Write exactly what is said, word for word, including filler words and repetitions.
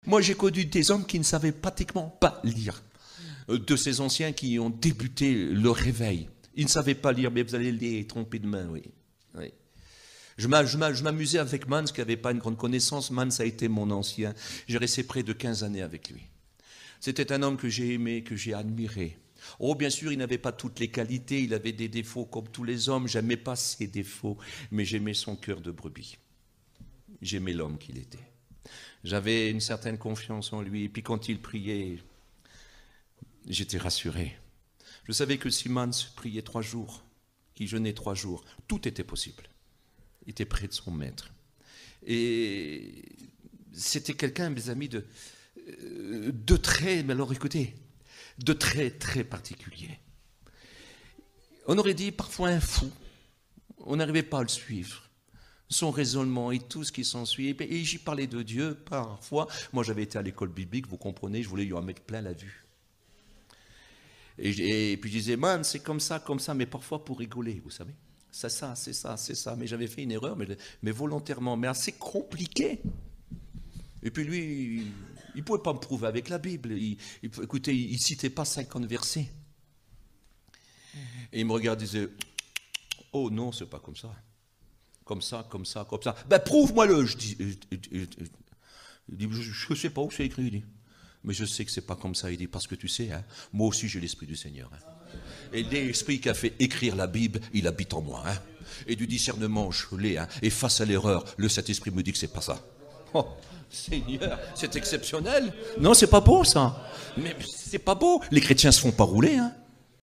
Moi, j'ai connu des hommes qui ne savaient pratiquement pas lire. De ces anciens qui ont débuté le réveil. Ils ne savaient pas lire, mais vous allez les tromper de main, oui. oui. Je m'amusais avec Mans, qui n'avait pas une grande connaissance. Mans a été mon ancien. J'ai resté près de quinze années avec lui. C'était un homme que j'ai aimé, que j'ai admiré. Oh, bien sûr, il n'avait pas toutes les qualités, il avait des défauts comme tous les hommes. J'aimais pas ses défauts, mais j'aimais son cœur de brebis. J'aimais l'homme qu'il était. J'avais une certaine confiance en lui. Et puis quand il priait, j'étais rassuré. Je savais que si Mans priait trois jours, qu'il jeûnait trois jours, tout était possible. Il était près de son maître. Et c'était quelqu'un, mes amis, de, de très, mais alors écoutez, de très, très particulier. On aurait dit parfois un fou. On n'arrivait pas à le suivre. Son raisonnement et tout ce qui s'ensuit. Et j'y parlais de Dieu parfois. Moi, j'avais été à l'école biblique, vous comprenez, je voulais lui en mettre plein la vue. Et, et puis je disais, man, c'est comme ça, comme ça, mais parfois pour rigoler, vous savez. C'est ça, c'est ça, c'est ça. Mais j'avais fait une erreur, mais, mais volontairement, mais assez compliqué. Et puis lui, il ne pouvait pas me prouver avec la Bible. Il, il, écoutez, il ne citait pas cinquante versets. Et il me regardait et disait, oh non, c'est pas comme ça. Comme ça, comme ça, comme ça. Ben prouve-moi-le. Je dis, je, je, je, je ne sais pas où c'est écrit. Il dit, mais je sais que c'est pas comme ça. Il dit, parce que tu sais, hein, moi aussi j'ai l'Esprit du Seigneur. Hein. Et l'Esprit qui a fait écrire la Bible, il habite en moi. Hein. Et du discernement, je l'ai. Hein. Et face à l'erreur, le Saint-Esprit me dit que c'est pas ça. Oh, Seigneur, c'est exceptionnel. Non, c'est pas beau ça. Mais c'est pas beau. Les chrétiens se font pas rouler. Hein.